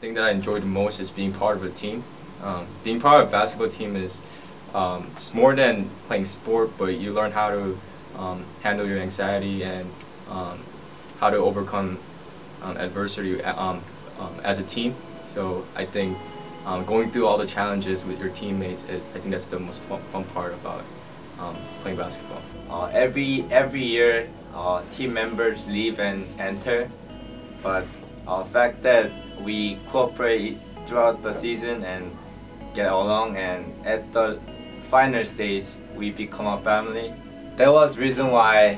thing that I enjoy the most is being part of a team. Being part of a basketball team is it's more than playing sport, but you learn how to handle your anxiety and how to overcome adversity as a team. So I think going through all the challenges with your teammates, I think that's the most fun part about playing basketball. Every year, team members leave and enter, but the fact that we cooperate throughout the season and get along, and at the final stage we become a family. That was the reason why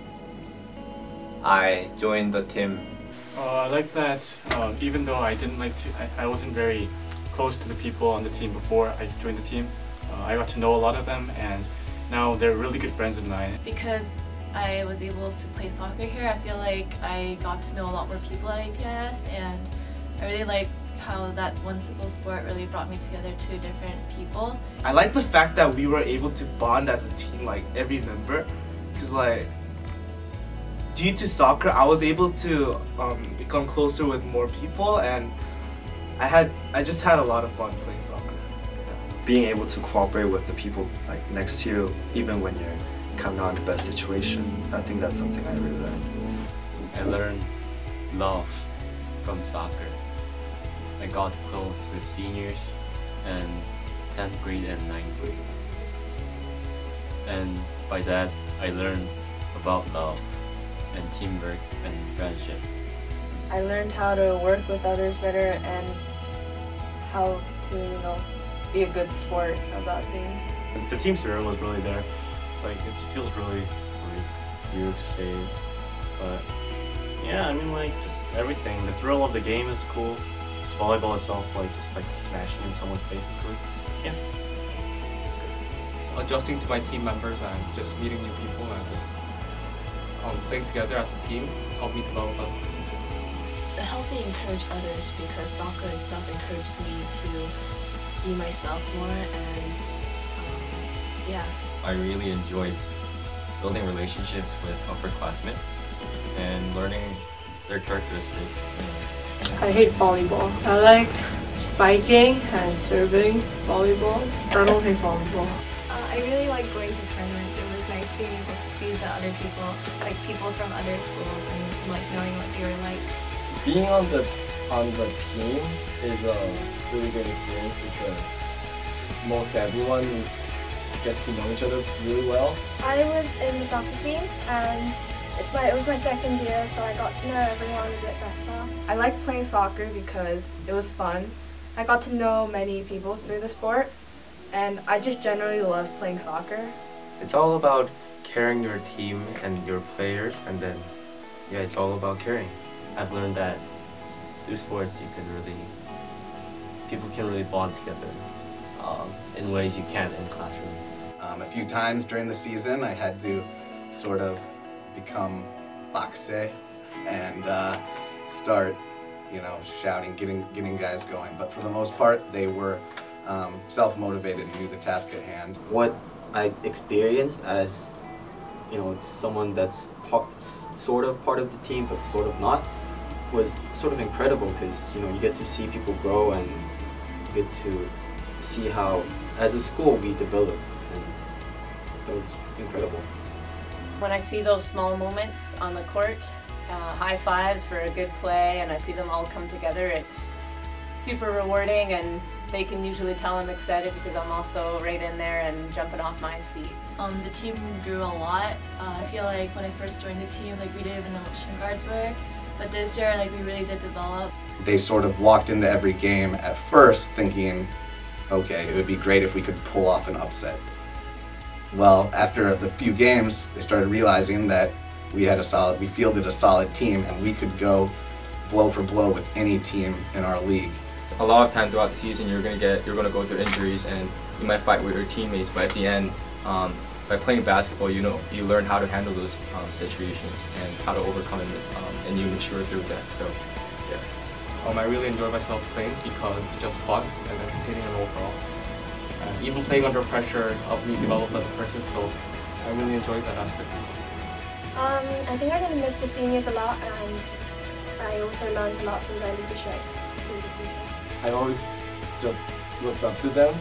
I joined the team. I like that even though I wasn't very close to the people on the team before I joined the team, I got to know a lot of them, and now they're really good friends of mine. Because I was able to play soccer here, I feel like I got to know a lot more people at APS, and I really like how that one simple sport really brought me together to different people. I like the fact that we were able to bond as a team, like every member, because like due to soccer I was able to become closer with more people, and I just had a lot of fun playing soccer. Being able to cooperate with the people like next to you, even when you're kind of not in the best situation, I think that's something I really learned. I learned love from soccer. I got close with seniors and 10th grade and 9th grade. And by that, I learned about love and teamwork and friendship. I learned how to work with others better and how to, be a good sport about things. The team spirit was really there. Like, it feels really weird to say, but yeah, I mean, like, just everything. The thrill of the game is cool. Volleyball itself, just smashing in someone's face is good. Yeah, it's good. Adjusting to my team members and just meeting new people and just playing together as a team helped me develop as a person too. I helped encourage others because soccer itself encouraged me to be myself more, and yeah. I really enjoyed building relationships with upperclassmen and learning their characteristics. I hate volleyball. I like spiking and serving volleyball. I don't hate volleyball. I really like going to tournaments. It was nice being able to see the other people, like people from other schools, and like knowing what they were like. Being on the team is a really good experience because most everyone gets to know each other really well. I was in the soccer team, and it was my second year, so I got to know everyone a bit better. I liked playing soccer because it was fun. I got to know many people through the sport, and I just generally love playing soccer. It's all about carrying your team and your players, and then yeah, it's all about caring. I've learned that through sports people can really bond together in ways you can't in classrooms. A few times during the season I had to sort of become bakse and start, shouting, getting guys going. But for the most part, they were self-motivated and knew the task at hand. What I experienced as, someone that's sort of part of the team but sort of not, was sort of incredible because, you get to see people grow and you get to see how, as a school, we develop, and that was incredible. When I see those small moments on the court, high fives for a good play, and I see them all come together, it's super rewarding, and they can usually tell I'm excited because I'm also right in there and jumping off my seat. The team grew a lot. I feel like when I first joined the team, we didn't even know what shin guards were, but this year, we really did develop. They sort of walked into every game at first thinking, okay, it would be great if we could pull off an upset. Well, after the few games, they started realizing that we fielded a solid team, and we could go blow for blow with any team in our league. A lot of time throughout the season, you're gonna go through injuries, and you might fight with your teammates. But at the end, by playing basketball, you learn how to handle those situations and how to overcome them, and you mature through that. So, yeah. I really enjoy myself playing because it's just fun and entertaining and overall. Even playing under pressure helped me develop as a person, so I really enjoyed that aspect as well. I think I'm going to miss the seniors a lot, and I also learned a lot from their leadership through the this season? I always just looked up to them.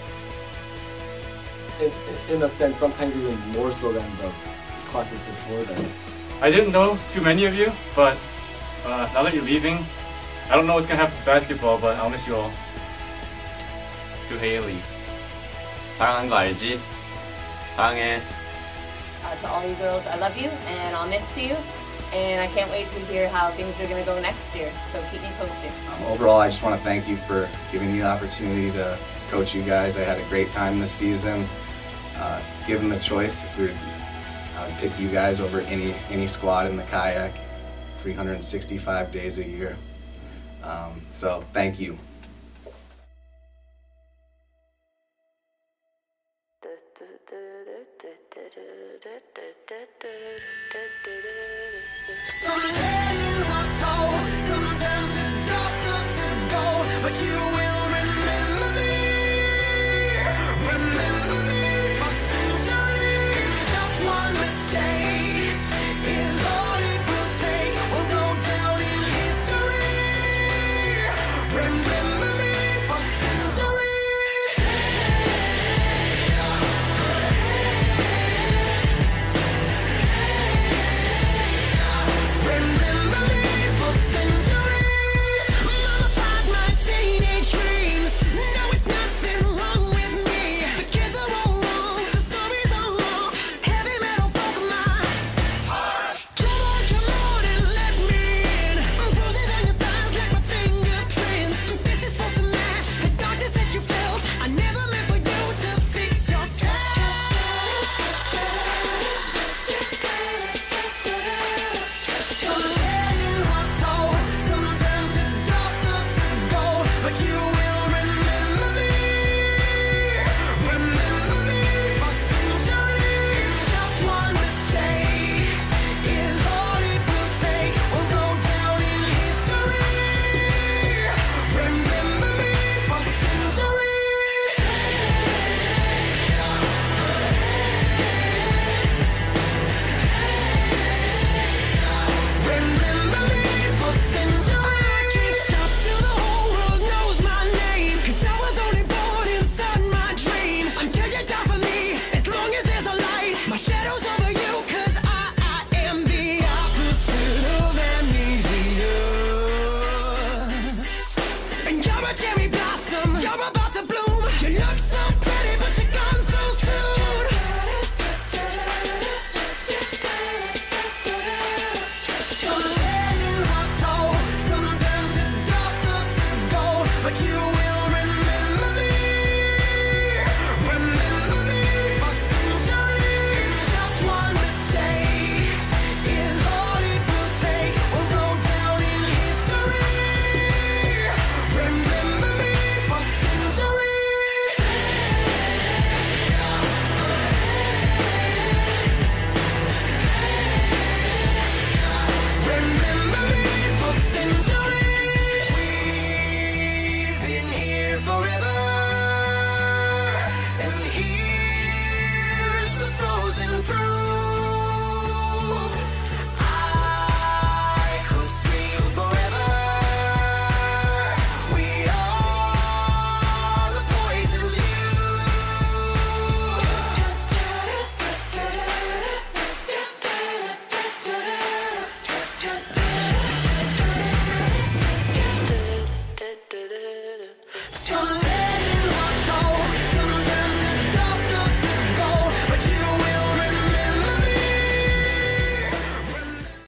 In a sense, sometimes even more so than the classes before them. I didn't know too many of you, but now that you're leaving, I don't know what's gonna happen to basketball, but I'll miss you all. To Haley. 사랑하는 거 알지? 사랑해. To all you girls, I love you and I'll miss you. And I can't wait to hear how things are going to go next year, so keep me posted. Overall, I just want to thank you for giving me the opportunity to coach you guys. I had a great time this season. Given the choice, if we would, I would pick you guys over any squad in the kayak, 365 days a year. So thank you. Some legends are told, some turn to dust or to gold, but you will remember me for centuries. Just one mistake is all it will take. We'll go down in history. Remember me for centuries. Remember me for centuries. Mama tied my teenage dreams. No, it's nothing wrong with me. The kids are all wrong, the stories are wrong. Heavy metal broke my heart. Come on and let me in. Bruises on your thighs like my fingerprints. This is for to match the darkness that you felt. I never meant for you to fix yourself. Some legends are told, some turn to dust or to gold, but you will remember me for centuries. Just one mistake is all it will take. We'll go down in history. Remember me for centuries. Remember me for centuries. I can't stop till the whole world knows my name, 'cause I was only born inside my dreams. Until you die for me, as long as there's a light, my shadow's over you, 'cause I am the opposite of amnesia. And you're a cherry blossom, you're about to bloom. You look so pretty, but you're gone so soon. Some legends are told, some turn to dust or to gold, but you